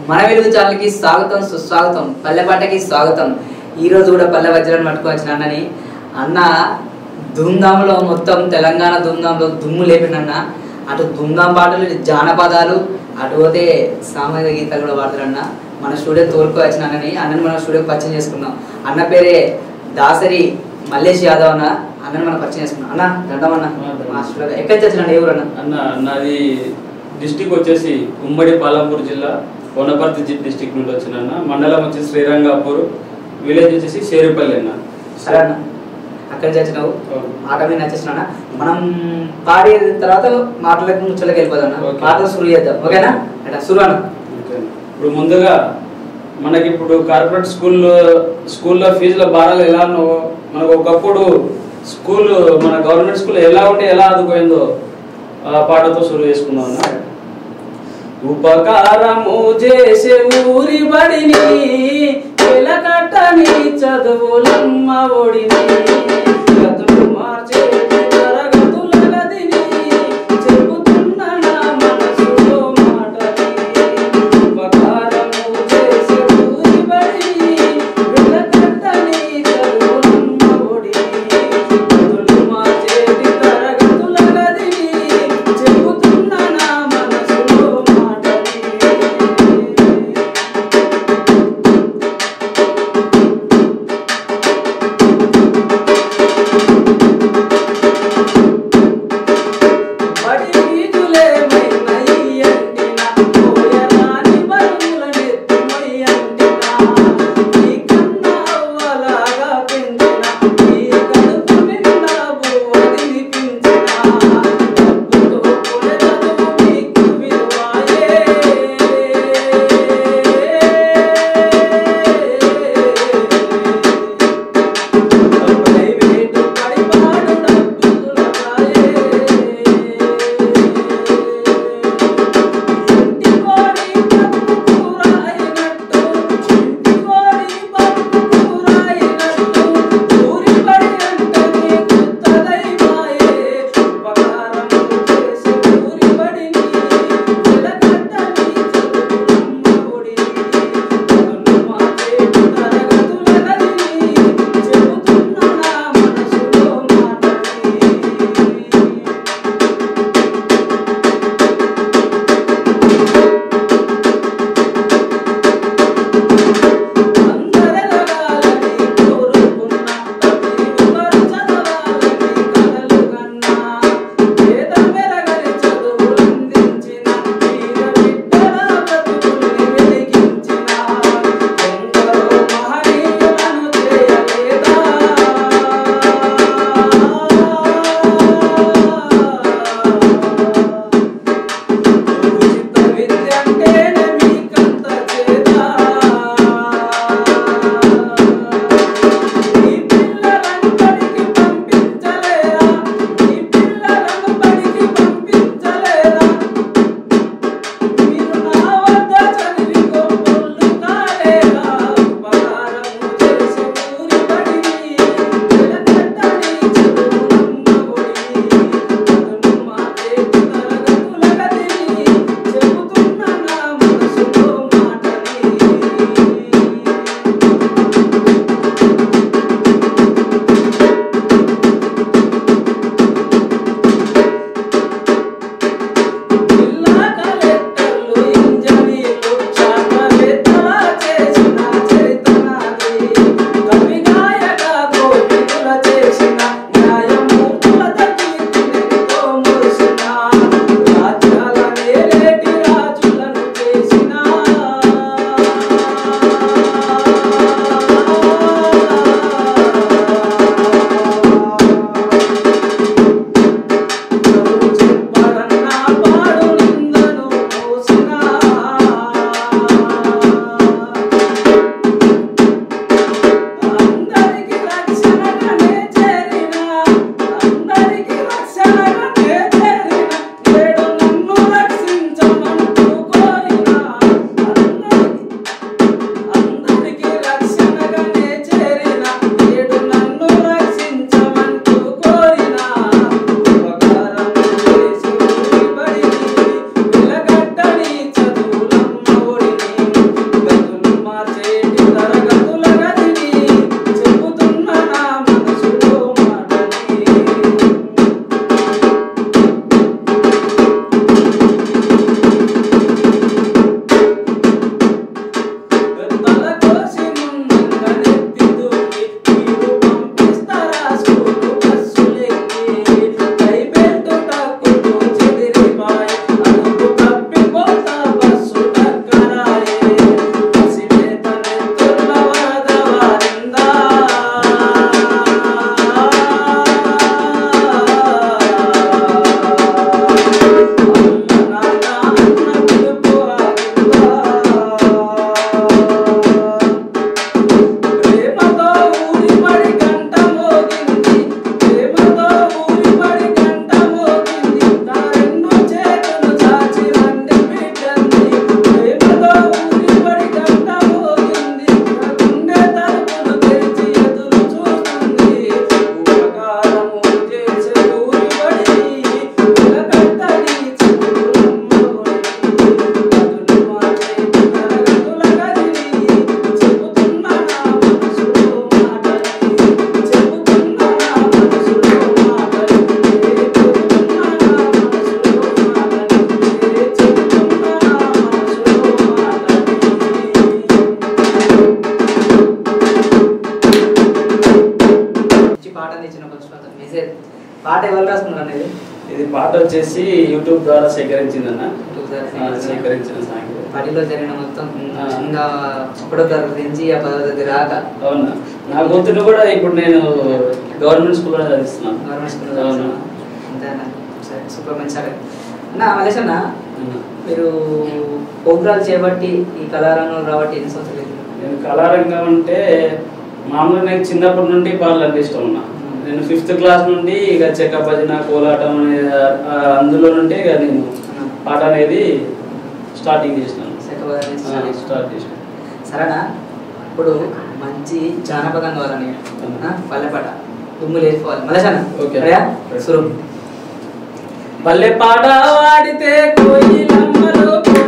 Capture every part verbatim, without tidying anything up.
మన వెలుగు ఛానల్కి స్వాగతం సుస్వాగతం పల్లెపాటకి స్వాగతం। ఈ రోజు కూడా పల్లె వజ్రాన్ని పట్టుకొచ్చిన అన్నని అన్న ధూమ్ధాంలో మొత్తం తెలంగాణ ధూమ్ధాంలో దుమ్ము లేపినన్న అటు ధూమ్ధాం పాటలు జానపదాలు అటు పోతే సామాజిక గీతాలు కూడా పాడతారన్న। మన స్టూడియో తోలుకు వచ్చిన అన్నని అన్నని మనం స్టూడియోకి పరిచయం చేసుకున్నాం। అన్న పేరే దాసరి మల్లేష్ యాదవ్ అన్న అన్నని మనం పరిచయం చేసుకున్నాం। అన్న దండమన్న మా స్టూడియో ఎక్కడి నుంచి వచ్చిన ఎవరు అన్న? అన్న నాది డిస్టిక్ వచ్చేసి ఉమ్మడి పాలంపూర్ జిల్లా వనపర్తి డిస్టిక్ నుండి వచ్చిన అన్న। మండలం వచ్చేసి శ్రీరంగాపూర్, విలేజ్ వచ్చేసి షేరుపల్లి అన్న। సరే అన్న అక్కడి నుంచి వచ్చినావు ఆట మీద నచ్చేసిన మనం పాడే తర్వాత మాటలకు ముచ్చలకి వెళ్ళిపోదాం అన్న। పాటలు సురు చేద్దాం ఓకేనా? అట్లా సురు అన్న ఇప్పుడు ముందుగా మనకి ఇప్పుడు కార్పొరేట్ స్కూల్లో స్కూల్లో ఫీజుల భారాలు ఎలా ఉన్నావో మనకు ఒకప్పుడు స్కూల్ మన గవర్నమెంట్ స్కూల్ ఎలా ఉంటే ఎలా ఆదుకోయిందో ఆ పాటతో సురు చేసుకుందాం అన్న। ఉపకారము చేసే ఊరి బడిని వెలకట్టని చదువులమ్మ ఒడిని గతులు మార్చే తరగతుల గదిని చెబుతున్న నా మనసులో మాటని ఉపకారము చేసే ఊరి బడిని వెలకట్టని చదువులమ్మ ఒడిని గతులు మార్చే తరగతుల గదిని చెబుతున్న నా మనసులో పాట ఇచ్చిన ఫస్ట్ మెసేజ్ పాట ఎవరు రాసుకున్నారు అనేది ఇది పాట వచ్చేసి యూట్యూబ్ ద్వారా సేకరించిందన్న సేకరించిన సాంగ్ పడిలో జరిగిన మొత్తం ఇంకా ఒకటో తరగతి నుంచి ఆ పదో తరగతి రాక అవునా నా గొంతును కూడా ఇప్పుడు నేను గవర్నమెంట్ స్కూల్లో చదివిస్తున్నాను గవర్నమెంట్ స్కూల్లో అంతేనా సరే సూపర్ మంచి అన్న మలేష్ అన్న మీరు ప్రోగ్రాలు చేపట్టి ఈ కళారంగం రాబట్టి ఎన్ని సంవత్సరాలు నేను కళారంగం అంటే మామూలుగా నేను చిన్నప్పటి నుండి పాటలు అంటే ఇష్టం ఉన్నా నేను ఫిఫ్త్ క్లాస్ నుండి ఇక చెక్క భజన కోలాటం అనే అందులో నుండి ఇక నేను పాట అనేది స్టార్టింగ్ చేసినాను స్టార్ట్ చేసినాను సరేనా ఇప్పుడు మంచి జానపదం కావాలని పల్లెపాట దుమ్ము లేచిపోవాలి మలేషాన ఓకే సురు పల్లె పాట వాడితే కోయిలమ్మలు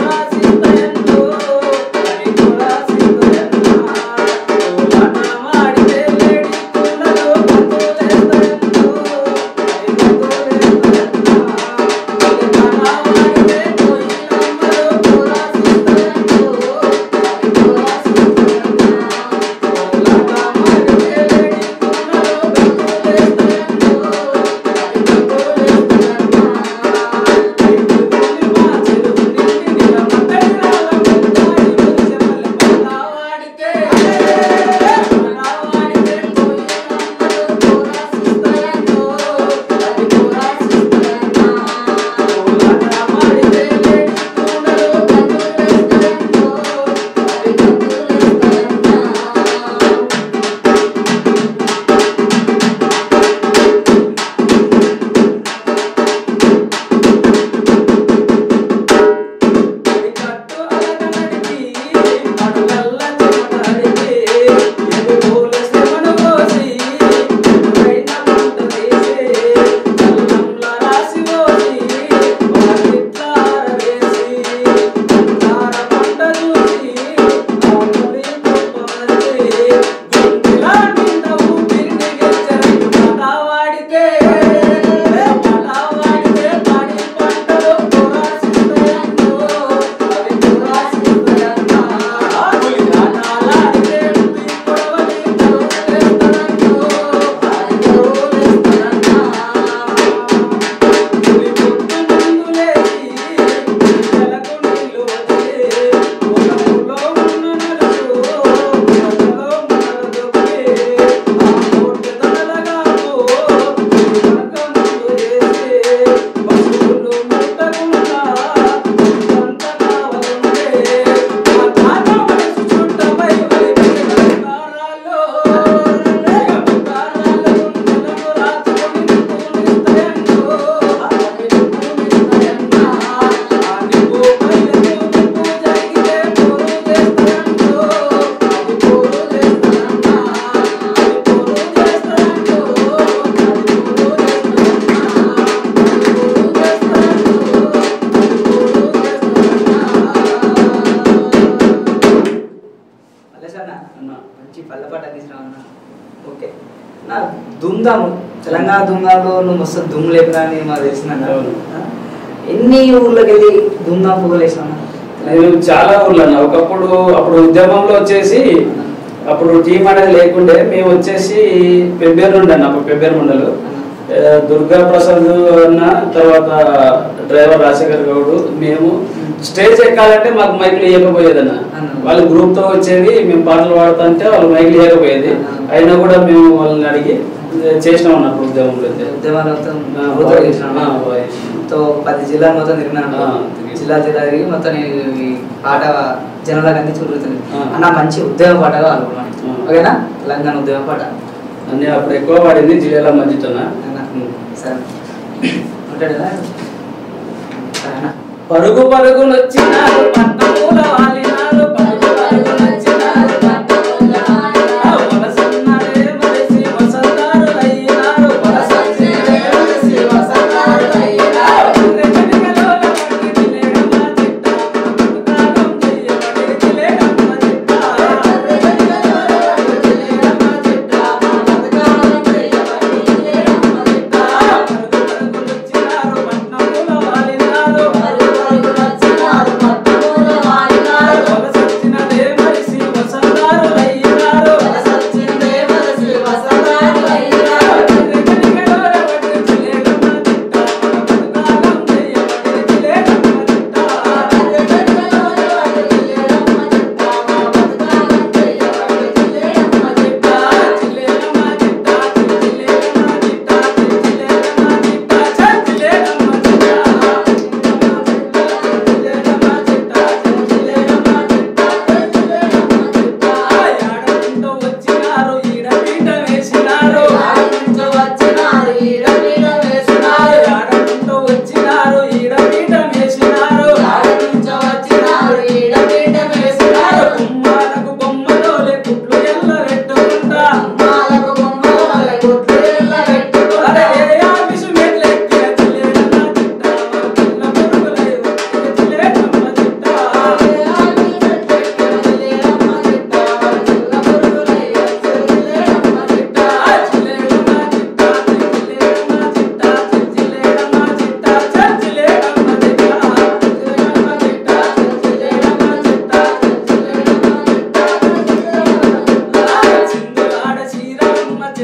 మంచి పల్లెపాట తీసుకున్నా ఓకే నా దుమ్దాము తెలంగాణ దుమ్దాంలో నువ్వు మస్తు దుమ్ము లేపినా అని మాకు తెలిసిందన్న ఎన్ని ఊర్లోకి వెళ్ళి దుమ్దాం పువ్వులు వేసినా నేను చాలా ఊర్లు అన్న ఒకప్పుడు అప్పుడు ఉద్యమంలో వచ్చేసి అప్పుడు టీం అనేది లేకుండే మేము వచ్చేసి పెబ్బేరు నుండి అన్న అప్పుడు పెబ్బేరు మండలు దుర్గా ప్రసాద్ అన్న తర్వాత డ్రైవర్ రాజశేఖర్ గౌడ్ మేము స్టేజ్ ఎక్కాలంటే మాకు మైకులు ఇవ్వకపోయేదన్న వాళ్ళు గ్రూప్ తో వచ్చేది మేము పాటలు పాడుతుంటే వాళ్ళు మైకులు ఇవ్వకపోయేది అయినా కూడా మేము వాళ్ళని అడిగి చేసినాం అన్నప్పుడు ఉద్యమంలో ఉద్యమాలతో పది జిల్లాలు మొత్తం తిరిగినాను జిల్లా జిల్లా తిరిగి మొత్తం ఈ పాట జనాలకు అన్ని చూడుతుంది అన్న మంచి ఉద్యమ పాటగా అనుకున్నాను ఓకేనా తెలంగాణ ఉద్యమ పాట అన్నీ అప్పుడు ఎక్కువ పాడింది జిల్లాల మధ్యతోన సరే ఉంటాడు కదా సరేనా పరుగు పరుగు నచ్చినారు పట్టమూల వాలినారు పరుగు పరుగు నచ్చినారు పట్టమూల వాలినారు వలసన్నరే వలసి వసంతారులైనారు వలసన్నరే వలసి వసంతారులైనారు రెక్కడిగలో లపట్టి తిలేడమ్మ చిట్ట పట్టుకాలం చెయ్యబడి తిలేడమ్మ చిట్ట రెక్కడిగలో లపట్టి తిలేడమ్మ చిట్ట పట్టుకాలం చెయ్యబడి తిలేడమ్మ చిట్ట పరుగు పరుగు నచ్చినారు పట్టమూల వాలినారు పరుగు పరుగు నచ్చినారు పట్టమూల వాలినారు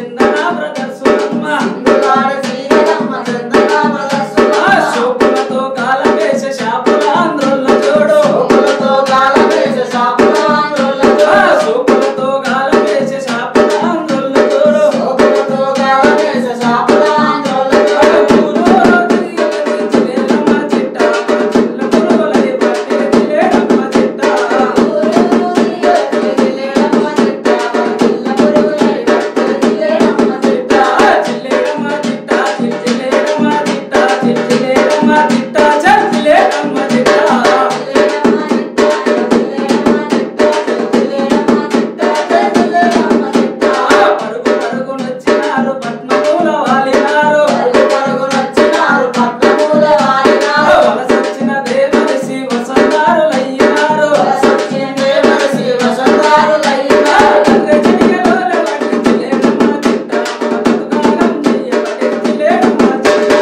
చందన బ్రదర్స్ అమ్మ సింధులాడ శ్రీరమ్మ చందన బ్రదర్స్ శోకులతో కాలం వేసే షాపుల ఆంధ్రోళ్ళ చూడు శోకులతో కాలం వేసే షాపుల ఆంధ్రోళ్ళ చూడు శోకులతో కాలం వేసే షాపుల ఆంధ్రోళ్ళ చూడు శోకులతో కాలం వేసే షాపుల ఆంధ్రోళ్ళ చూడు ఊరూరు తిరిగి చిలేరమ్మ చిట్ట చిల్ల పురుగులై పట్టే చిలేరమ్మ చిట్ట ఊరూరు తిరిగి చిలేరమ్మ చిట్ట చిల్ల పురుగులై పట్టే చిలేరమ్మ చిట్ట చిలేరమ్మ చిట్ట చిలేరమ్మ చిట్ట చిలేరమ్మ చిట్ట చిలేరమ్మ చిట్ట పరుగు పరుగునొచ్చినారు పద్మమూల వాలినారు వలసొచ్చిన దేవరిసి వసంతారులయ్యినారు కర్రె చిటికెలోన పట్టి చిలేరమ్మ చిట్ట మా బతుకారం చెయ్యబడి చిలేరమ్మ చిట్ట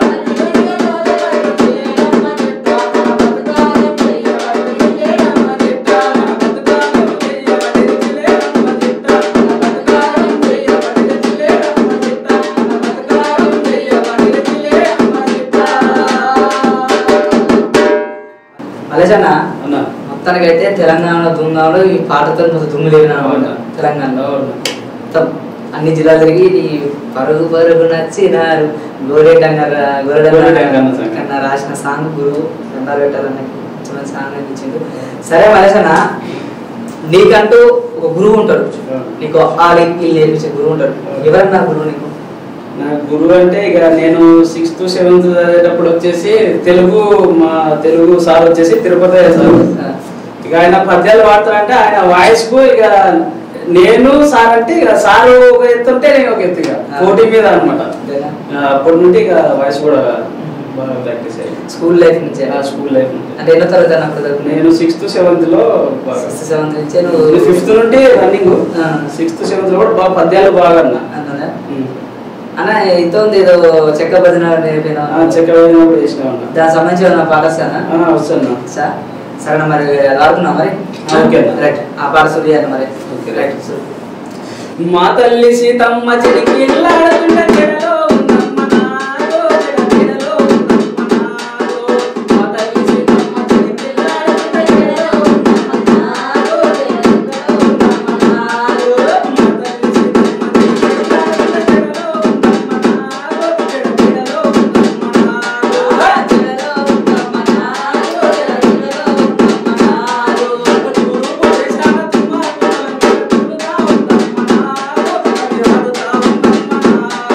మలేషన్న అన్న మొత్తానికి అయితే తెలంగాణలో దుమ్ములో ఈ పాటతో మొత్తం దుమ్ము లేవిన తెలంగాణలో మొత్తం అన్ని జిల్లాలు తిరిగి ఈ పరుగు పరుగు నచ్చినారు గోరేటంగా గోరెటంగా రాసిన సాంగ్ గురువు రెండారు పెట్టాలని మంచి సాంగ్ అనిపించింది. సరే మలేషన్న నీకంటూ ఒక గురువు ఉంటాడు, నీకు ఆడి వీళ్ళు నేర్పించే గురువు ఉంటాడు. ఎవరన్నా గురువు నీకు? నా గురువు అంటే ఇక నేను సిక్స్త్ సెవెంత్ చదివేటప్పుడు వచ్చేసి తెలుగు మా తెలుగు సార్ వచ్చేసి తిరుపతి సార్. ఇక ఆయన పద్యాలు పాడతారంటే ఆయన వాయిస్ కు ఇక నేను సార్ అంటే ఇక సారు ఒక ఎత్తు ఉంటే నేను ఒక ఎత్తు ఇక పోటీ మీద అనమాట. అప్పటి నుండి ఇక వాయిస్ కూడా బాగా ప్రాక్టీస్ అయ్యింది. స్కూల్ లైఫ్ నుంచి స్కూల్ లైఫ్ నుంచి అంటే ఎన్నో తరగతి అన్నప్పుడు నేను సిక్స్త్ సెవెంత్ లో సిక్స్త్ సెవెంత్ నుంచి నువ్వు ఫిఫ్త్ నుండి రన్నింగ్ సిక్స్త్ సెవెంత్ లో కూడా బాగా పద్యాలు బాగా అన్నా అన్నదా అన్న ఇంత ఉంది ఏదో చెక్క భజన నేర్పినా చెక్క కూడా చేసినా ఉన్నా. దానికి సంబంధించిన పాట వస్తానా వస్తున్నా సార్ సరే మరి అది ఆడుకున్నా మరి ఓకే రైట్ ఆ పాట సుడియాలి మరి ఓకే రైట్. మా తల్లి సీతమ్మ చెడికి ఇల్లాడుతున్న చెడలో ఉందమ్మ నాదో, చెడలో ఉందమ్మ నాదో. మా తల్లి సీతమ్మ చెడికి ఇల్లాడుతున్న చెడలో ఉందమ్మ నాదో, చెడలో ఉందమ్మ నాదో. మా తల్లి సీతమ్మ చెడికి ఇల్లాడుతున్న చెడలో ఉందమ్మ నాదో, చెడలో ఉందమ్మ నాదో. చెడలో ఉందమ్మ నాదో, చెడలో ఉందమ్మ నాదో. ఊరు పోసేశాన తుమ్మ తుమ్మ తుమ్ముగా ఉందమ్మ నాదో. అది ఆడుతా ఉందమ్మ నాదో.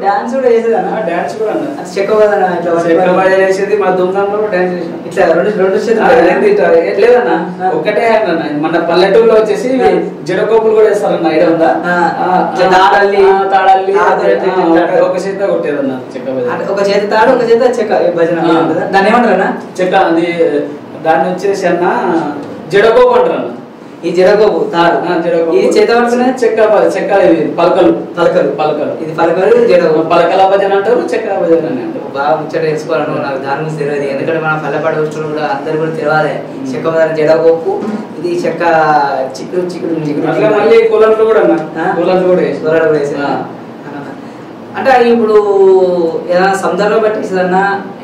డాన్స్ కూడా చేసేదన్న డాన్స్ కూడా అన్న చెక్క భజన ఇట్లా చెక్క భజన చేసేది మా దుమ్దాంలో డాన్స్ చేసాం ఇట్లా రెండు రెండు చేతులు లేదన్న ఒకటే అన్న మన పల్లెటూరులో వచ్చేసి జడకోపులు కూడా వేస్తారన్న ఐడియా ఉందా తాళల్లి తాళల్లి ఒక చేత కొట్టేదన్న చెక్క భజన ఒక చేత తాడు ఒక చేత చెక్క భజన దాన్ని ఏమంటారన్నా చెక్క అది దాన్ని వచ్చేసి అన్న జడకోపు అంటారు అన్న ఈ జడకోపు తాడు ఇది చేత పడుతున్నా చెక్క చెక్క ఇది పలకలు పలకలు పలకలు ఇది పలకలు జడకోపు పలకల భజన అంటారు చెక్కల భజన అని అంటారు బాగా ముచ్చట తెలుసుకోవాలను నాకు దాని గురించి తెలియదు ఎందుకంటే మన పల్లెపాట వచ్చుడు కూడా అందరు కూడా తెలియాలి చెక్క భజన జడకోపు ఇది చెక్క చిక్కుడు చిక్కుడు చిక్కుడు అట్లా మళ్ళీ కులంలో కూడా కులంలో కూడా కూలర్ కూడా వేసా అంటే ఇప్పుడు ఏదైనా సందర్భం బట్టి ఏదన్నా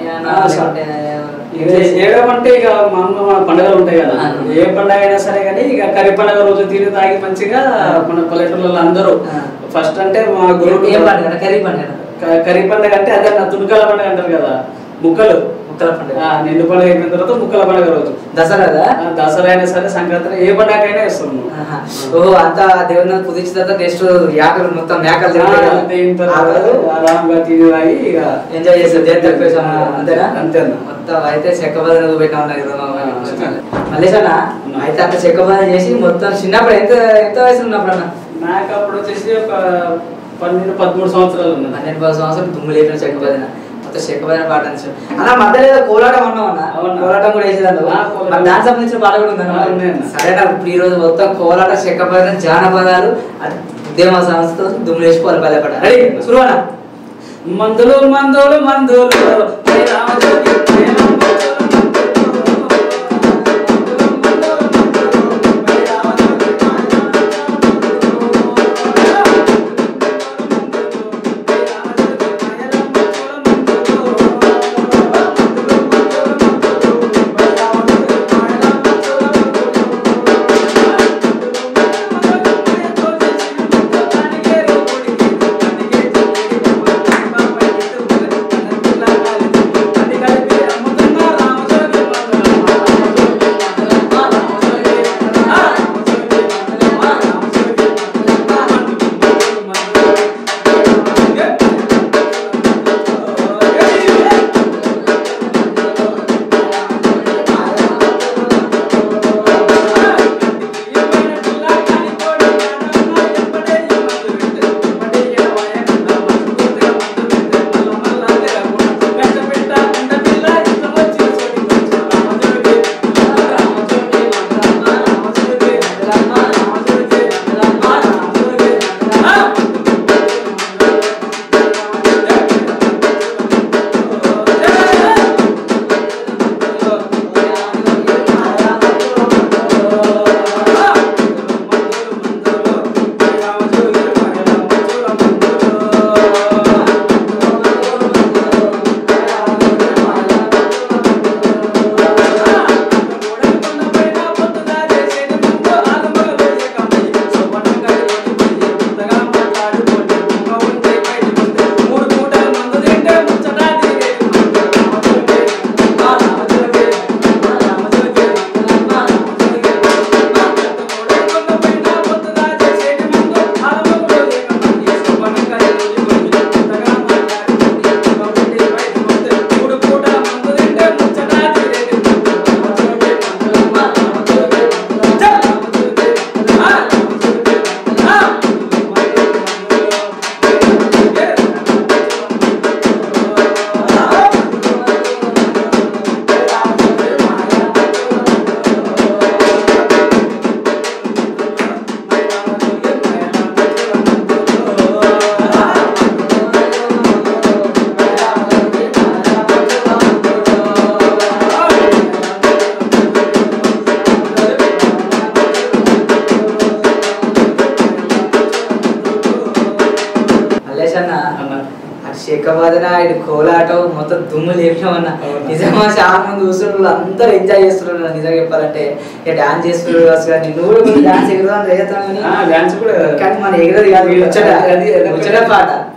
చేయడం అంటే ఇక మా అమ్మ పండుగలు ఉంటాయి కదా ఏ పండుగ అయినా సరే కానీ ఇక కరి పండుగ రోజు తిని తాగి మంచిగా మన పల్లెటూళ్ళలో అందరూ ఫస్ట్ అంటే మా గురువు ఏం పండుగ కర్రీ పండుగ కరి పండుగ అంటే అదే నా తుణుకల పండుగ అంటారు కదా ముక్కలు ముక్కల పండుగ నిండు పండుగ అయిపోయిన తర్వాత ముక్కల పండుగ రోజు దసరా దసరా అయినా సరే సంక్రాంతి ఏ పండుగ అయినా వేస్తాం ఓహో అంతా దేవుని కుదించిన తర్వాత నెక్స్ట్ యాకలు మొత్తం మేకలు ఆరాంగా తిని తాగి ఇక ఎంజాయ్ చేస్తారు అంతేనా అంతేనా మొత్తం అయితే చెక్క బదన పెట్టా ఉన్నారు మల్లేసన్న అయితే అంత చెక్క బదన చేసి మొత్తం చిన్నప్పుడు ఎంత ఎంత వయసు ఉన్నప్పుడు అన్న నాకు అప్పుడు వచ్చేసి ఒక పన్నెండు పదమూడు సంవత్సరాలు ఉన్నాయి పన్నెండు పది సంవత్సరాలు దుమ్ము లేపిన చెక్క బదన మొత్తం చెక్క బదన పాట అన్న మధ్యలో ఏదో కోలాటం అన్నావు అన్న కోలాటం కూడా వేసేదాన్ని దానికి సంబంధించిన పాట కూడా ఉందన్న సరే ఇప్పుడు ఈ రోజు మొత్తం కోలాట చెక్క బదన జానపదాలు ఉద్యమ సంస్థ దుమ్ము వేసుకోవాలి పల్లె పాట రెడీ సురువనా మందులు మందులు మందులు చెక్క బదన ఇటు కోలాటం మొత్తం దుమ్ము లేపినామన్న నిజంగా చాలా మంది చూస్తున్నారు అందరూ ఎంజాయ్ చేస్తున్నారు నిజంగా చెప్పాలంటే ఇక డాన్స్ చేస్తున్నారు కానీ నువ్వు కూడా డాన్స్ ఎగురుదాం రేగుతాం కానీ డాన్స్ కూడా కానీ మన ఎగరది కాదు ముచ్చట ముచ్చట పాట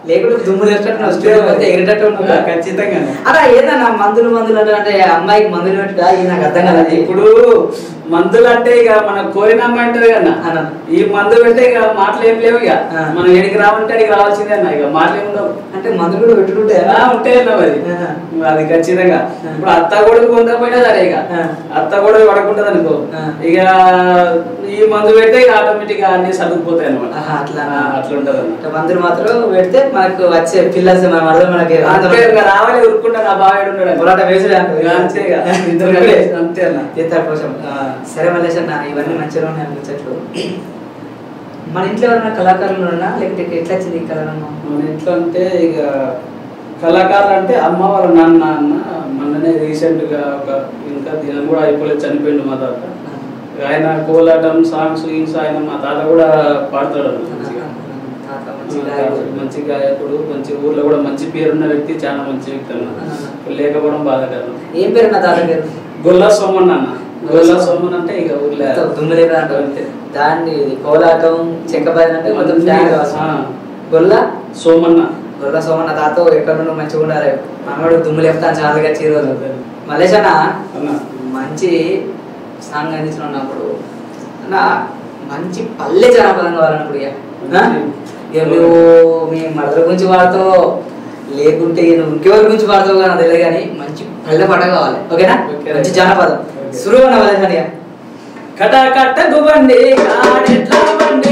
లేకుంటే దుమ్ము తెచ్చినట్టు స్టూడియో పోతే ఎగిరేటట్టు ఉన్నా ఖచ్చితంగా. అలా ఏదన్నా మందులు మందులు అంటే అమ్మాయికి మందులు పెట్టుగా ఇది నాకు అర్థం కాదు. ఇప్పుడు మందులు అంటే ఇక మన కోరిన అమ్మాయి అంటది కదా, ఈ మందు పెడితే ఇక మాటలు ఏం లేవు. ఇక మనం ఎడికి రావాలంటే అడికి రావాల్సిందే అన్న, ఇక మాటలు ఏమి ఉండవు. అంటే మందులు కూడా పెట్టుకుంటే ఉంటాయి అన్న మరి అది ఖచ్చితంగా. ఇప్పుడు అత్త కూడా పొందకపోయినా సరే ఇక అత్త కూడా పడకుంటది అనుకో, ఇక ఈ మందు పెడితే ఇక ఆటోమేటిక్ గా అన్ని సర్దుకుపోతాయి అనమాట. అట్లా అట్లా ఉంటది అన్న. మందులు మాత్రం పెడితే మనకు వచ్చే పిల్లర్స్ మనం అర్థం మనకి రావాలి ఉరుక్కుంటా నా బాగా ఉండడం పోరాట వేసుడే అంతే అంతే అన్న తీర్థ కోసం. సరే మల్లేష్ అన్న, ఇవన్నీ మంచిగా ఉన్నాయి ముచ్చట్లు. మన ఇంట్లో ఎవరైనా కళాకారులు ఉన్నా లేకపోతే ఎట్లా వచ్చింది ఈ కళను? మన ఇంట్లో అంటే ఇక కళాకారులు అంటే అమ్మ వాళ్ళ నాన్న అన్న మొన్ననే రీసెంట్ గా ఒక ఇంకా దినం కూడా అయిపోలేదు, చనిపోయిండు మా తాత. ఆయన కోలాటం సాంగ్స్ గింగ్స్ ఆయన మా తాత కూడా పాడతాడు మంచి గాయకుడు, మంచి ఊర్లో కూడా మంచి పేరున్న వ్యక్తి, చాలా మంచి వ్యక్తి అన్న. లేకపోవడం బాధాకరం. ఏం పేరు నా తాత పేరు? గొల్లా సోమన్ అన్న. గొల్లా సోమన్ అంటే ఇక ఊర్లో దుమ్ములేక అంటే దాన్ని కోలాటం చెక్కబాద్ అంటే కొంచెం గొల్లా సోమన్న. గొల్లా సోమన్న తాత ఎక్కడ నుండి మంచిగా ఉండాలి, మనవాడు దుమ్ము లేపుతాను చాలా గచ్చి ఈరోజు. మల్లేష్ అన్న మంచి సాంగ్ అందించినప్పుడు అన్న మంచి పల్లె జానపదం కావాలన్నప్పుడు ఇక నువ్వు మీ మదర్ గురించి వాడుతావు లేకుంటే నువ్వు ఇంకెవరి గురించి వాడతావు కానీ తెలియదు, కానీ మంచి పల్లె పాట కావాలి. ఓకేనా? మంచి జానపదం సురువు అన్న మల్లేష్. కట కట్టకు బండి కాడెట్లా బండి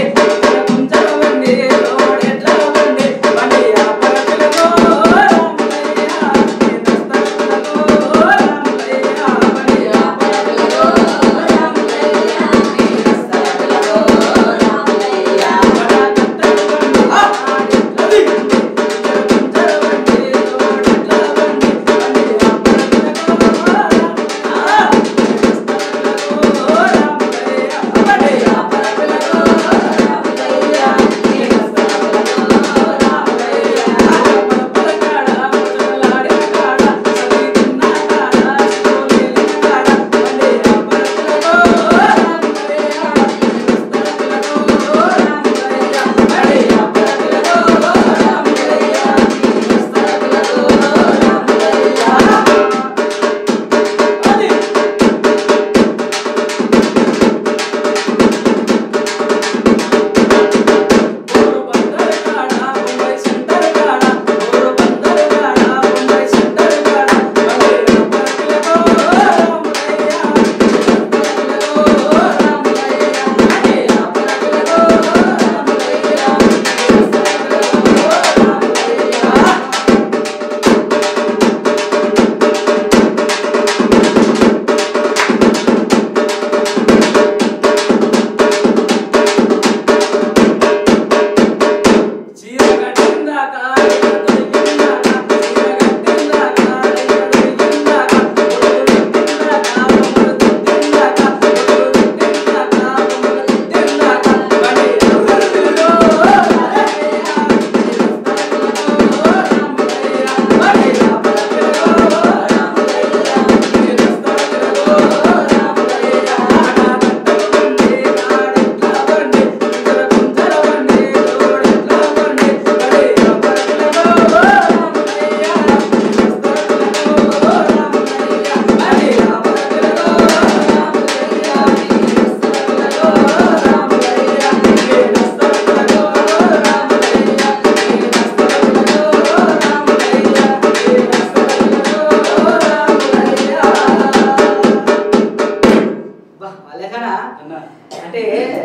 అంటే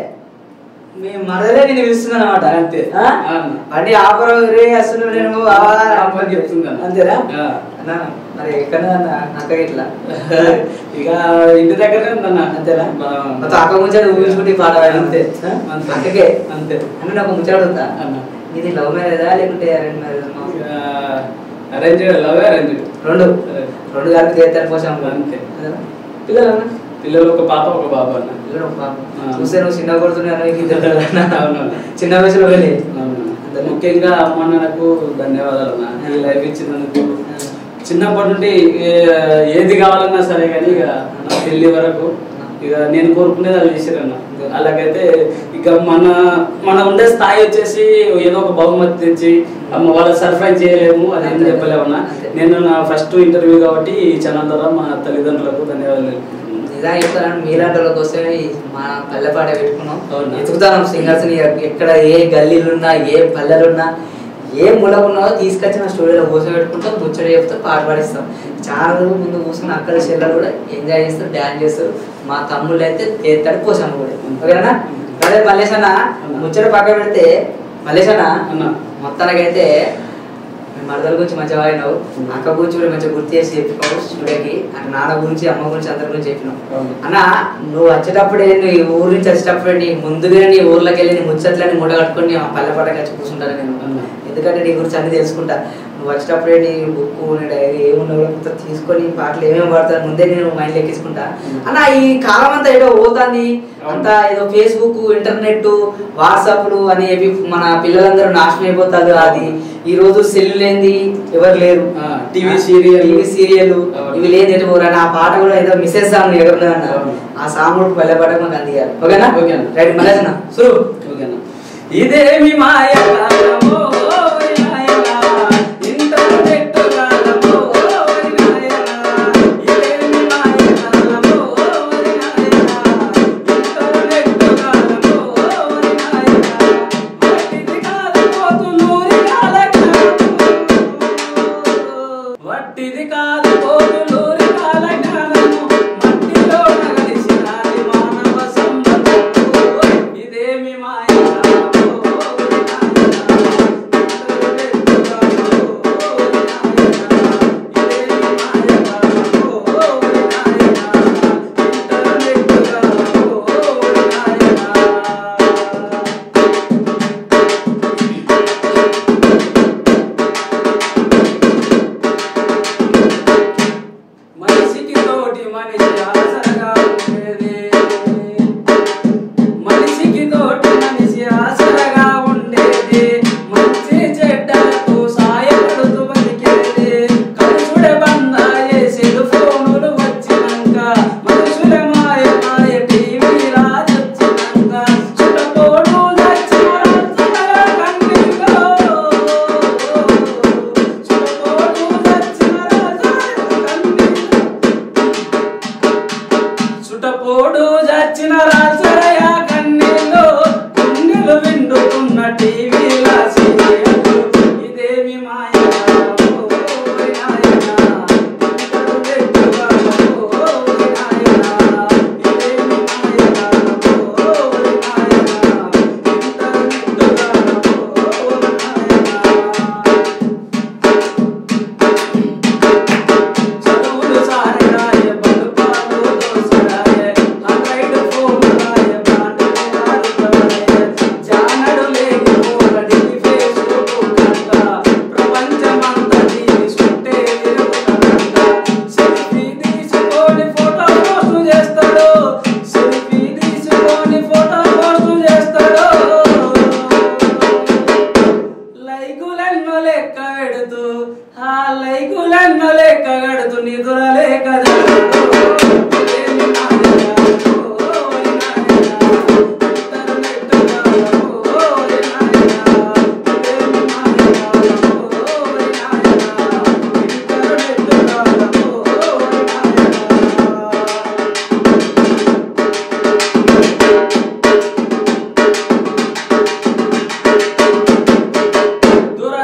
మీ మరదలే నేను పిలుస్తున్నాను అనమాట. అంతే బండి ఆపరు రే అసలు నేను చెప్తున్నాను అంతేనా? మరి ఎక్కడ అక్క ఇట్లా ఇక ఇంటి దగ్గర అంతేనా? మొత్తం అక్క ముచ్చట ఊహించుకుంటే పాట అంతే అక్కకే అంతే. అంటే నాకు ముచ్చట ఉందా? ఇది లవ్ మ్యారేజా లేకుంటే arrange marriage? Arrange love arrange రెండు రెండు గారికి చేస్తాను పోసాం అంతే. పిల్లలు పిల్లలు ఒక పాప ఒక బాబు అన్న. పిల్లలు ఒక పాప. చూస్తే నువ్వు చిన్న కొడుతున్నాను చిన్న వయసులో వెళ్ళి. ముఖ్యంగా అమ్మ నాకు ధన్యవాదాలు అన్న, ఈ లైఫ్ ఇచ్చినందుకు. చిన్నప్పటి నుండి ఏది కావాలన్నా సరే కానీ ఇక నా పెళ్లి వరకు ఇక నేను కోరుకునేది వాళ్ళు చేశారన్న. అలాగైతే ఇక మన మన ఉండే స్థాయి వచ్చేసి ఏదో ఒక బహుమతి తెచ్చి వాళ్ళ సర్ప్రైజ్ చేయలేము, అదేం చెప్పలేమన్నా. నేను నా ఫస్ట్ ఇంటర్వ్యూ కాబట్టి ఈ ఛానల్ ద్వారా మా తల్లిదండ్రులకు ధన్యవాదాలు. ఇలా చెప్తాను, మీలాంటి వాళ్ళ కోసమే మా పల్లెపాట పెట్టుకున్నాం. ఎతుకుతాం సింగర్స్ ని, ఎక్కడ ఏ గల్లీలున్నా ఏ పల్లెలున్నా ఏ మూలకున్నావో తీసుకొచ్చి మా స్టూడియోలో కూర్చోబెట్టుకుంటాం, ముచ్చట చెప్తాం, పాట పాడిస్తాం. చాలా రోజులు ముందు కూర్చొని అక్కడ చెల్లెలు కూడా ఎంజాయ్ చేస్తారు, డ్యాన్స్ చేస్తారు. మా తమ్ముళ్ళు అయితే తేతాడు పోసాము కూడా. ఓకేనా? అదే మల్లేష్ అన్న ముచ్చట పక్క పెడితే, మల్లేష్ అన్న మొత్తానికైతే మరదల గురించి మంచిగా వాడినావు, అక్క గురించి కూడా మంచిగా గుర్తు చేసి చెప్పినావు స్టూడియోకి. అటు నాన్న గురించి అమ్మ గురించి అందరి గురించి చెప్పినావు అన్న. నువ్వు వచ్చేటప్పుడే నీ ఊరు నుంచి వచ్చేటప్పుడే నీ ముందుగా నీ ఊర్లోకి వెళ్ళి నీ ముచ్చట్లని మూట కట్టుకొని ఆ పల్లెపాటకి వచ్చి కూర్చుంటాను నేను. ఎందుకంటే నీ గురించి అన్ని తెలుసుకుంటా. నువ్వు వచ్చేటప్పుడే నీ బుక్ నీ డైరీ ఏమున్నా కూడా తీసుకొని పాటలు ఏమేమి పడతాను ముందే నేను మైండ్ ఎక్కించుకుంటా అన్న. ఈ కాలం అంతా ఏదో పోతాంది, అంతా ఏదో ఫేస్బుక్, ఇంటర్నెట్, వాట్సాప్లు అని మన పిల్లలందరూ నాశనం అయిపోతారు. అది ఈ రోజు సెల్ లేని ఎవరు లేరు, టీవీ సీరియల్ టీవీ సీరియల్ ఇవి లేని ఎటు పోరు. ఆ పాట కూడా ఏదో మిస్సెస్ సాంగ్ ఎక్కడ ఆ సాంగ్ కూడా పల్లె పాట మాకు అందియాలి. ఓకేనా? ఓకేనా? రైట్ మళ్ళీ సురు. ఓకేనా? ఇదేమి మాయ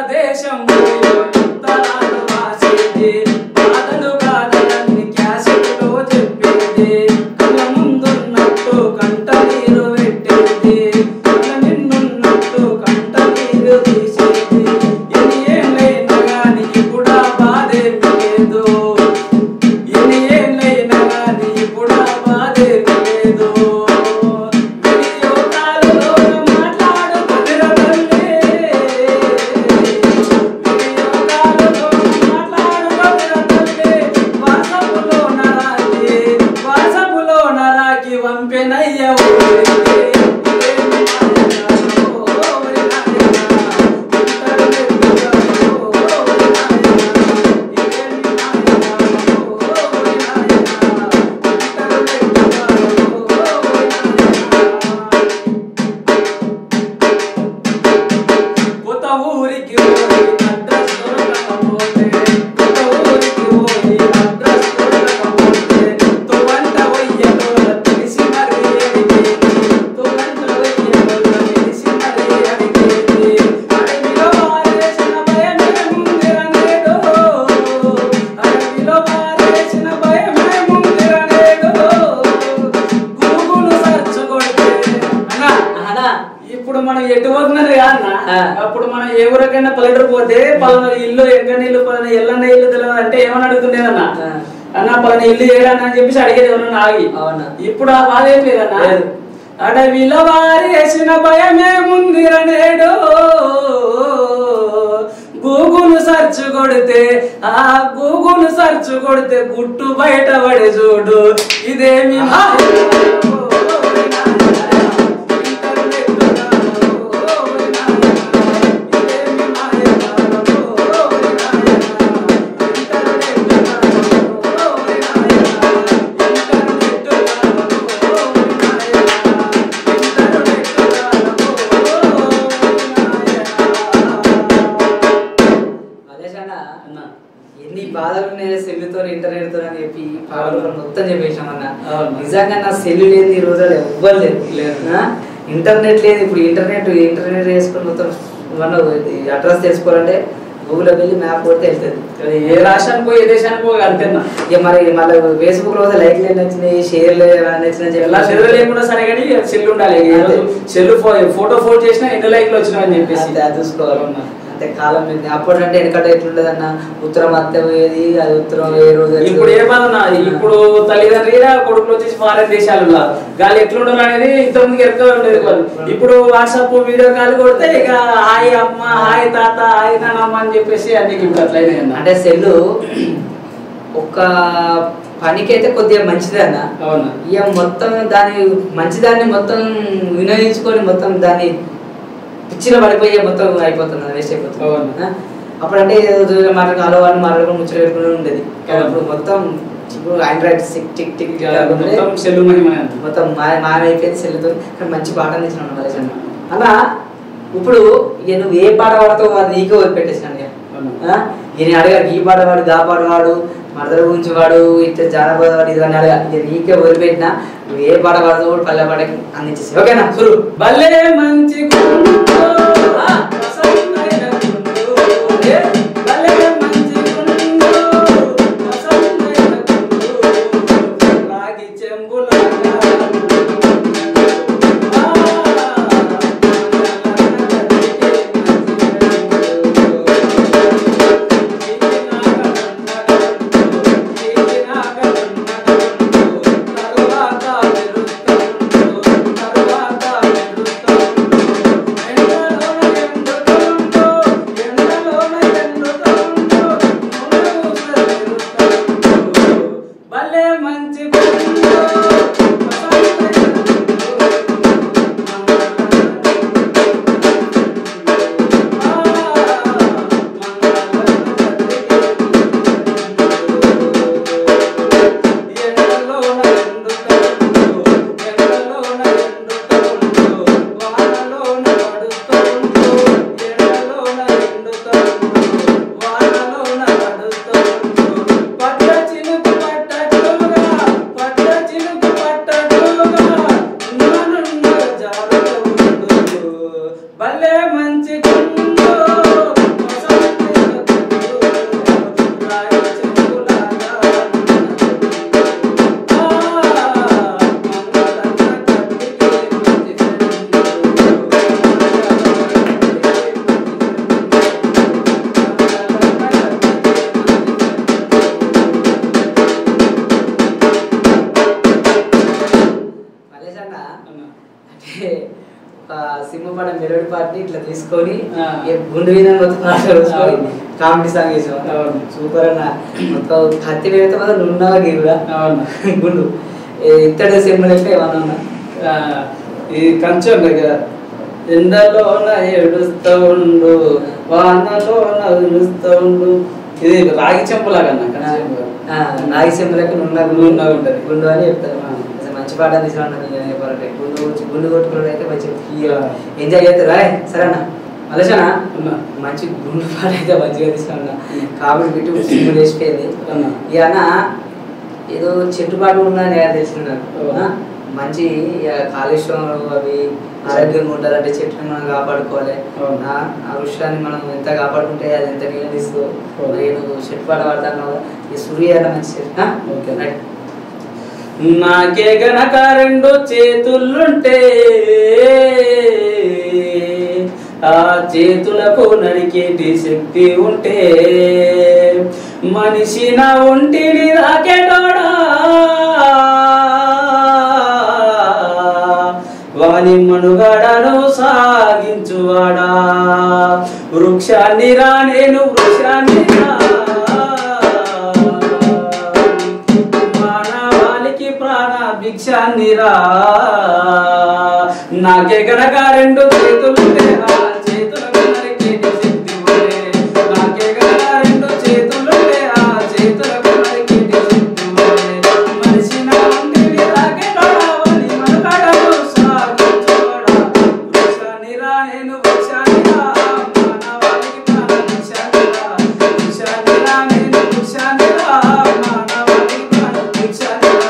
బాధలు బాధలన్నీ క్యాసెట్ వేసిన భయమే ముందిర నేడు గూగుల్ సెర్చ్ కొడితే అన్నా అన్నా ఇప్పుడు మనం ఎటు పోతున్నది కాదన్నా ఆ. అప్పుడు మనం ఏ ఊరికైనా పల్లెటూరు పోతే పలానా ఇల్లు ఎక్కడ ఇల్లు పలానా ఎల్లన్న ఇల్లు తెలియదు అంటే ఏమని అడుగుతుండేదన్నా ఆ. అన్న పలానా ఇల్లు ఏడన్నా అని చెప్పేసి అడిగేది ఎవరన్నా ఆగి అవునా. ఇప్పుడు ఆ బాధ ఏం లేదన్నా లేదు. అడవిలో వారేసిన భయమే ముందిర నేడు గూగుల్ సెర్చ్ కొడితే ఆ గూగుల్ సెర్చ్ కొడితే గుట్టు బయట పడి చూడు ఇదేమి ఎన్ని బాధలు ఉన్నాయి సెల్లుతో ఇంటర్నెట్ తో అని చెప్పి పాటలు మొత్తం చెప్పేసాం అన్న. అవును. నిజంగా నా సెల్లు లేదు ఈ రోజులు ఎవ్వరు లేదు లేదు. ఆ? ఇంటర్నెట్ లేదు. ఇప్పుడు ఇంటర్నెట్ ఇంటర్నెట్ వేసుకొని మొత్తం మనం అడ్రస్ తెలుసుకోవాలంటే గూగుల్లో వెళ్ళి మ్యాప్ కొడితే వెళ్తుంది. అది ఏ రాష్ట్రానికి పోయి ఏ దేశానికి పోయి అంతేనా ఇక మరి మళ్ళీ ఫేస్బుక్ లో లైక్లు నచ్చినాయి, షేర్లు నచ్చినాయి ఎలా సెల్ లేకుండా సరే కానీ సెల్ ఉండాలి. సెల్ ఫోటో ఫోటో చేసినా ఎన్ని లైక్లు వచ్చినాయని చెప్పేసి చూసుకోవాలి. అంతే కాలం మీద అప్పుడంటే వెనకట ఎట్లుండదన్న ఉత్తరం అత్తే పోయేది, అది ఉత్తరం ఏ రోజు ఇప్పుడు ఏ బాధ ఇప్పుడు తల్లిదండ్రి కొడుకులు వచ్చేసి ఫారెన్ దేశాలలో గాలి ఎట్లుండాలి అనేది ఇంతకుముందుకు ఎక్కడ ఉండేది కాదు. ఇప్పుడు వాట్సాప్ వీడియో కాల్ కొడితే ఇక హాయ్ అమ్మ, హాయ్ తాత, హాయ్ నానమ్మ అని చెప్పేసి అన్ని ఇప్పుడు అట్లయినా అంటే సెల్లు ఒక పనికైతే కొద్దిగా మంచిదే అన్న. అవునా. ఇక మొత్తం దాని మంచిదాన్ని మొత్తం వినియోగించుకొని మొత్తం దాన్ని పిచ్చిలో పడిపోయే మొత్తం అయిపోతుంది, వేస్ట్ అయిపోతుంది. అప్పుడంటే ఏదో మాటలు హలో అని మాట్లాడుకుని ముచ్చట పెట్టుకుని ఉండేది. అప్పుడు మొత్తం ఇప్పుడు android tick tick tick cell మొత్తం మాయమైపోయింది సెల్లుతో. కానీ మంచి పాట ఇచ్చినాను మలేష్ అన్న. అలా ఇప్పుడు ఇక నువ్వు ఏ పాట పాడతావు అది నీకే వదిలిపెట్టేసాను. ఈయన అడగాడు ఈ పాట వాడు గా పాట వాడు మరదల గురించి వాడు ఇట్లా జానపద వాడు ఇది అని అడగా. ఇక నీకే వదిలిపెట్టినా నువ్వు ఏ పాట పాడతావు కూడా పల్లె పాటకి అందించేసి ఓకేనా. సురు భలే మంచి సినిమా మెలోడీ పాటని ఇట్లా తీసుకొని గుండు మీద మొత్తం పాట చూసుకొని కామెడీ సాంగ్ వేసాం. సూపర్ అన్న. మొత్తం కత్తి వేస్తే మాత్రం నున్నావా కూడా గుండు ఇత్తడి సినిమా లెక్క ఏమన్నా ఉన్నా ఈ కంచెం దగ్గర ఎండలోన ఏడుస్తూ ఉండు వానలోన విడుస్తూ ఉండు. ఇది రాగి చెంపులాగా రాగి చెంపు లెక్క నున్నా నున్నగా ఉంటది గుండు అని చెప్తారు. మంచి పాట తీసుకున్నాను చెప్పాలంటే గుండు గుండు కొట్టుకోవడం అయితే మంచి ఎంజాయ్ చేస్తారా. సరేనా మలేషనా మంచి గుండు పాట అయితే మంచిగా తీసుకున్నా. కామెడీ పెట్టి సినిమా వేసిపోయింది. ఇక ఏదో చెట్టు పాట ఉన్నా తెలిసింది నాకు. మంచి కాలుష్యం అవి ఆరోగ్యంగా ఉండాలంటే చెట్లను మనం కాపాడుకోవాలి. ఆ వృక్షాన్ని మనం ఎంత కాపాడుకుంటే అది ఎంత నీళ్ళు తీసుకో. నేను చెట్టు పాట పడతాను ఈ సూర్య మంచి చెట్టు. నాకే గనక రెండు చేతులుంటే ఆ చేతులకు నడికేటి శక్తి ఉంటే మనిషి నా ఒంటిని రాకెటోడా వాని మనుగడను సాగించువాడా. వృక్షాన్ని రా నేను వృక్షాన్ని రా మానవాళికి ప్రాణ భిక్షాన్ని రా. నాకే గనక రెండు చేతులుంటే ఆ చేతులకు నరికేటి శక్తి ఉంటే నాకే గనక రెండు చేతులుంటే ఆ చేతులకు నరికేటి శక్తి ఉంటే మనిషి నా ఒంటిని రాకెటోడా వాని మనుగడను సాగించువాడా. వృక్షాన్ని రా నేను వృక్షాన్ని రా మానవాళికి ప్రాణ భిక్షాన్ని రా. వృక్షాన్ని రా నేను వృక్షాన్ని రా మానవాళికి ప్రాణ భిక్షాన్ని రా.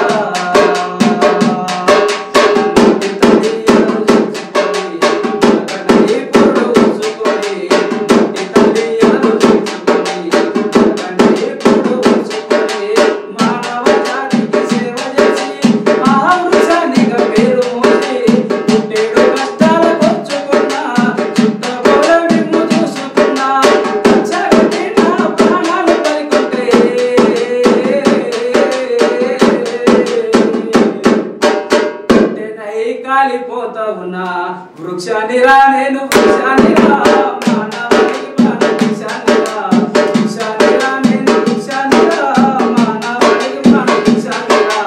కాలిపోతా ఉన్నా వృక్షాన్ని రా నేను వృక్షాన్ని రా మానవాళికి ప్రాణ భిక్షాన్ని రా. వృక్షాన్ని రా నేను వృక్షాన్ని రా మానవాళికి ప్రాణ భిక్షాన్ని రా.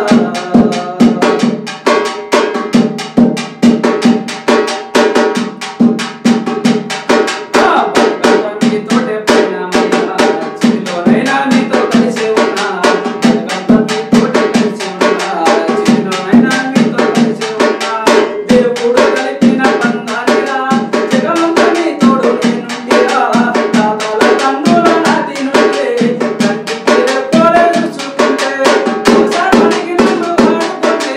మీతోటే పైనమైనా చిన్నోనైనా మీతో కలిసి ఉన్నా మీతోటే కలిసి ఉన్నా చిన్నోనైనా మీతో కలిసి ఉన్నా దేవుడు కలిపిన బంధానిరా జగమంతా నీ తోడు నేనుండిరా. తాతల కన్నుల నాటి నుండే కంటికి రెప్పోలే చూసుకుంటే ఒకసారికి నన్ను వాడుకుంటే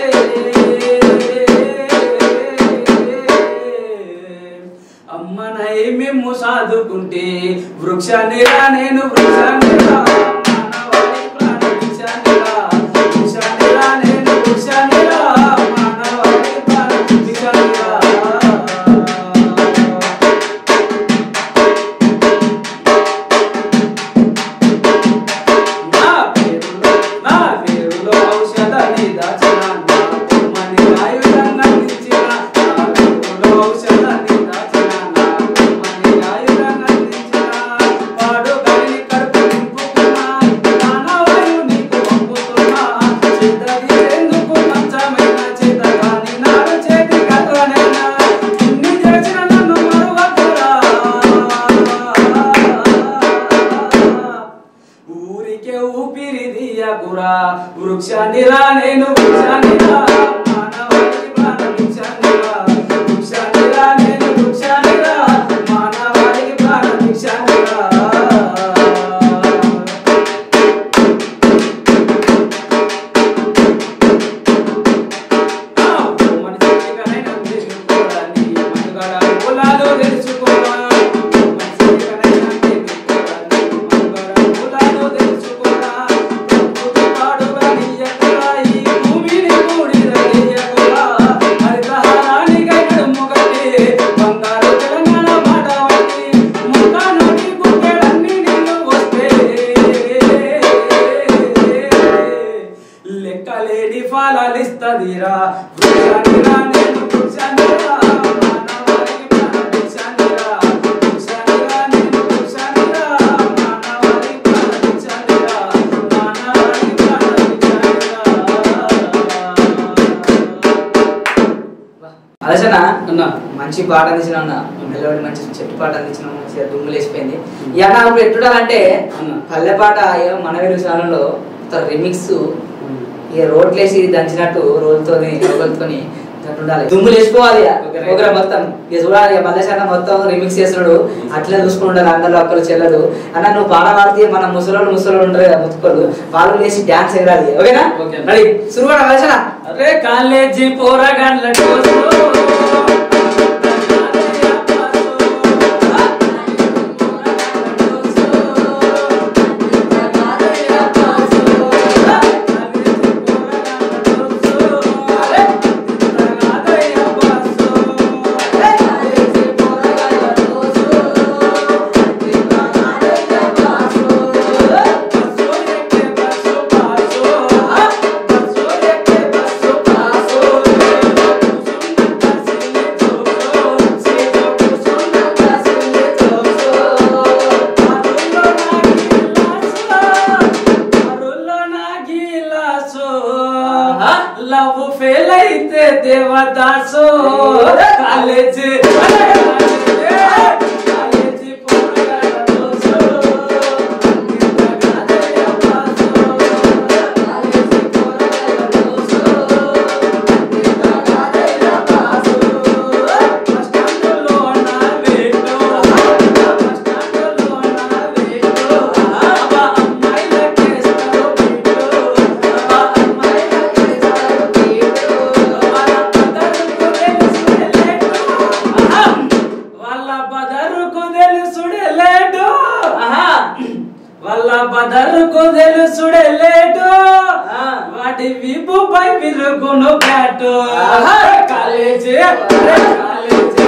అమ్మనై మేము సాదుకుంటే వృక్షాన్ని రా నేను వృక్షాన్ని రా మానవాళి ప్రాణ భిక్షాన్ని రా. వృక్షాన్ని రా నేను వృక్షాన్ని రా మానవాళి ప్రాణ భిక్షాన్ని రా. నా పేరులో నా పేరులో ఔషధాన్ని దాచిన నా కొమ్మని ఆయుధంగా నిలిచిన నా పేరులో ఔషధాన్ని దాచిన నా కొమ్మని ఆయుధంగా నిలిచిన పాడు గాలిని కడుపు నింపుకున్నా ప్రాణవాయు నీకు పంపుతున్నా చేతది ఎందుకు మంచమైన చేతగాని నాడు చేతి కథనైనా ఇన్ని చేసిన నన్ను మరువకురా. ఊరికే ఊపిరి దియ్యకురా వృక్షాన్ని రా నేను వృక్షాన్ని రా మానవాళికి ప్రాణ భిక్షాన్ని రా. వృక్షాన్ని రా నేను వృక్షాన్ని రా మానవాళికి ప్రాణ భిక్షాన్ని రా. మనిషి కనైనా తెలుసుకోవాలి మనుగడ మూలాలు తెలుసుకోవా. మనిషి కనైనా తెలుసుకోవాలి మనుగడ మూలాలు తెలుసుకోవా. ప్రకృతి పాడుగా నీయకురా ఈ భూమిని కూడిదయ్యకురా. హరితహారానికై నడుము కట్టి బంగారు తెలంగాణ మాట వంటి ముఖ నోటి గుప్పెడన్ని నీళ్ళు వస్తే లెక్కలేని ఫలాలిస్తదిరా. వృక్షాన్ని రా నేను వృక్షాన్ని రా మానవాళికి ప్రాణ భిక్షాన్ని రా. వృక్షాన్ని రా నేను వృక్షాన్ని రా మానవాళికి ప్రాణ భిక్షాన్ని రా. మానవాళికి ప్రాణ భిక్షాన్ని రా. ఆలోచన అన్నా మంచి పాట అందించిన అన్న మెలోడి మంచి చెట్టు పాట అందించిన మంచిగా దుమ్ము లేచిపోయింది. ఈ అన్న ఇప్పుడు ఎట్టుండాలంటే అన్న. పల్లె పాట ఇక మన వెలుగు ఛానల్లో రిమిక్స్ ఇక రోడ్లేసి దంచినట్టు రోజుతోని రోగులతోని ఉండాలి దుమ్ము లేచిపోవాలి Okay, right. ప్రోగ్రామ్ మొత్తం ఇక చూడాలి మల్లేశాన మొత్తం రిమిక్స్ చేస్తున్నాడు అట్లే చూసుకుని ఉండాలి అందరూ అక్కలు చెల్లరు అన్న నువ్వు పాట పాడితే మన ముసలోళ్ళు ముసలోళ్ళు ఉంటారు కదా ముత్తుకోళ్ళు వాళ్ళు లేచి డాన్స్ ఎగరాలి ఓకేనా Okay. రెడీ సురువాడ మల్లేశాన అరే కాలేజీ పోరగాండ్ల కోసం లవ్ ఫెయిల్ అయితే దేవదాసు కాలేజీ కాలేజీ వాళ్ళ బదరుకు తెలుసుడే లేటు వాటి విపు పై విరుగును బ్యాటు కాలేజీ కాలేజీ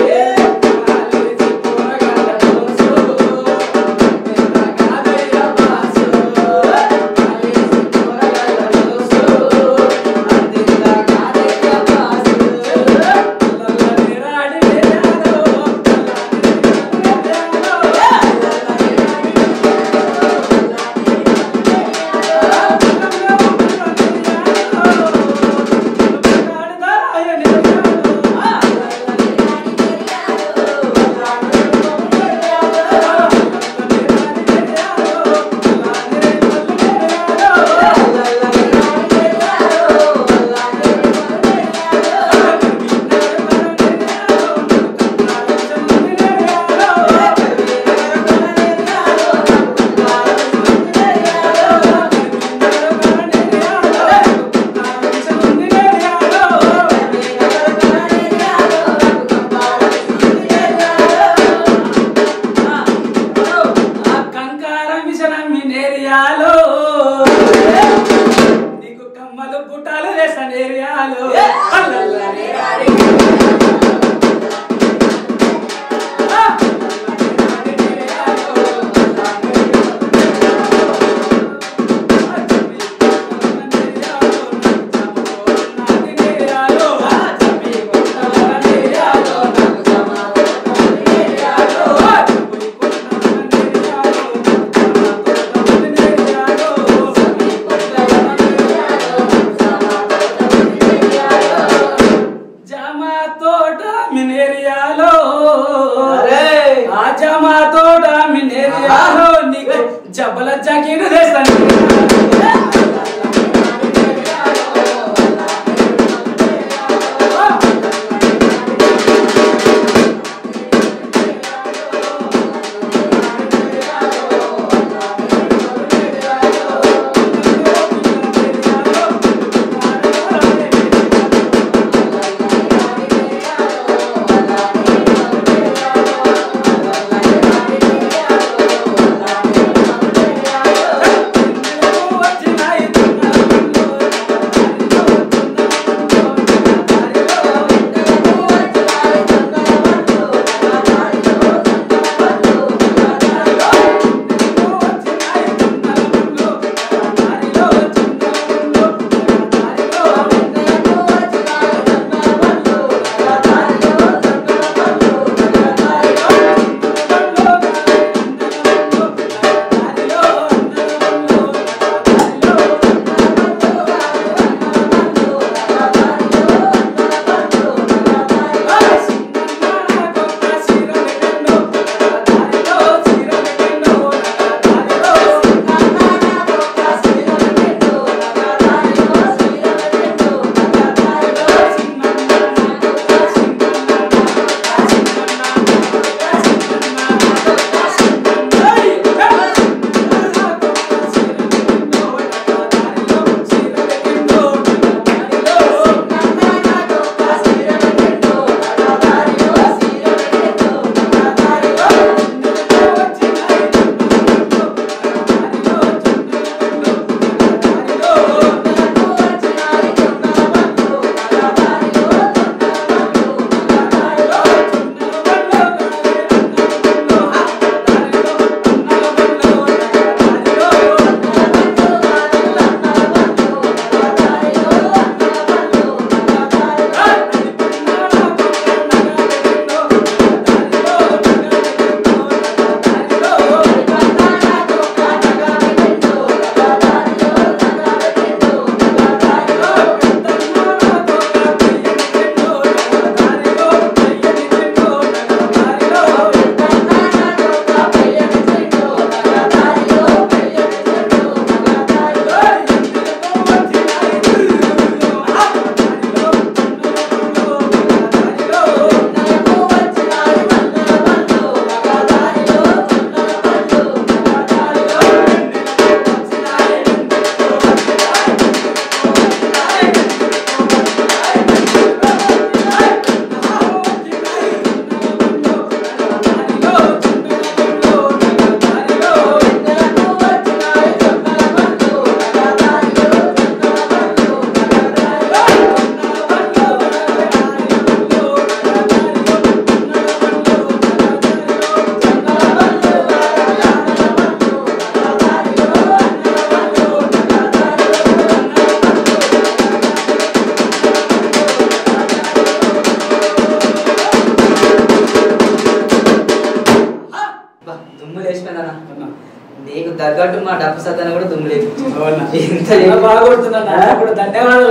తగ్గట్టు మా డబ్బు సత్తాన్ని కూడా దుమ్ము లేదు ఎంత బాగా కొడుతున్నాను ధన్యవాదాలు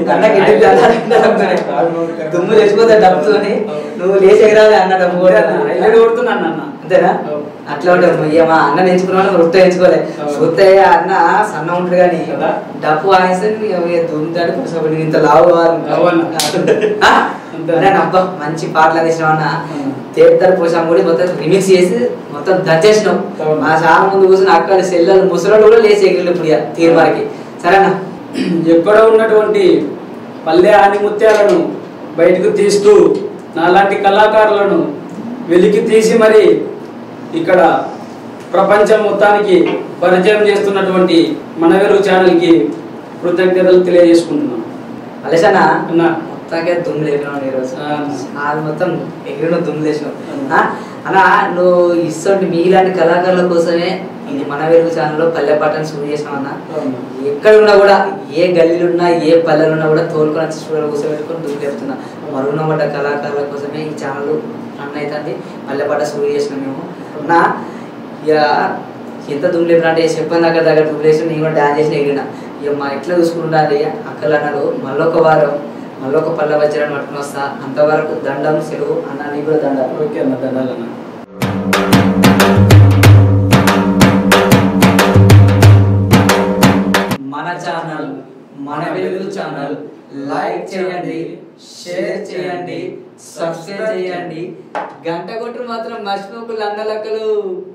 దుమ్ము లేచిపోతా డబ్బుతోని నువ్వు లేచి ఎగరాలి అన్న డబ్బు కూడా కొడుతున్నాను అన్న అంతేనా అట్లా ఉంటావు ఏమా అన్న ఎంచుకున్నావు వృత్తి ఎంచుకోలే వృత్తి అన్న సన్న ఉంటాడు కానీ డబ్బు వాయిస్తే దుమ్ముతాడు ఇంత లావు అబ్బా మంచి పాటలు అందించినావు అన్న తేపుతారు పోసాం కూడా మొత్తం రిమిక్స్ చేసి మొత్తం దంచేసినాం మా చాలా ముందు కూర్చొని అక్కడ సెల్లలు ముసలాడు కూడా లేచి ఎగిరిలు ఇప్పుడు తీర్మానికి సరేనా ఎక్కడ ఉన్నటువంటి పల్లె ఆనిముత్యాలను బయటకు తీస్తూ నాలాంటి కళాకారులను వెలికి తీసి మరి ఇక్కడ ప్రపంచం మొత్తానికి పరిచయం చేస్తున్నటువంటి మన వెలుగు ఛానల్కి కృతజ్ఞతలు తెలియజేసుకుంటున్నాం. అలేసనా మొత్తానికే దుమ్ము లేపినావు ఈరోజు అది మొత్తం ఎగిరిన దుమ్ము లేచినావు అన్నా. నువ్వు ఇస్తుంటే మీలాంటి కళాకారుల కోసమే ఇది మన వెలుగు ఛానల్లో పల్లె పాటను షూట్ చేసినావు అన్న. ఎక్కడున్నా కూడా ఏ గల్లీలున్నా ఏ పల్లెలున్నా కూడా తోలుకొని వచ్చి స్టూడియో కూర్చోబెట్టుకొని దుమ్ము లేపుతున్నా. మరుగున పడ్డ కళాకారుల కోసమే ఈ ఛానల్ రన్ అవుతుంది. పల్లె పాట షూట్ చేసినాం మేము నా ఇక ఎంత దుమ్ము లేపినా అంటే చెప్పని దగ్గర దగ్గర దుమ్ము లేచి నేను కూడా డాన్స్ చేసిన ఎగిరిన. ఇక మా ఎట్లా చూసుకుంటారు అక్కలు అన్నారు మళ్ళొక వారం మళ్ళొక పల్లె వజ్రాన్ని పట్టుకుని వస్తా. అంతవరకు దండం సెలవు అన్న నీకు కూడా దండాలు. ఓకే అన్న దండాలు అన్న. మన ఛానల్ మన వెలుగు ఛానల్ లైక్ చేయండి, షేర్ చేయండి, సబ్స్క్రైబ్ చేయండి, గంట కొట్టు మాత్రం మర్చిపోకులు అన్నలక్కలు.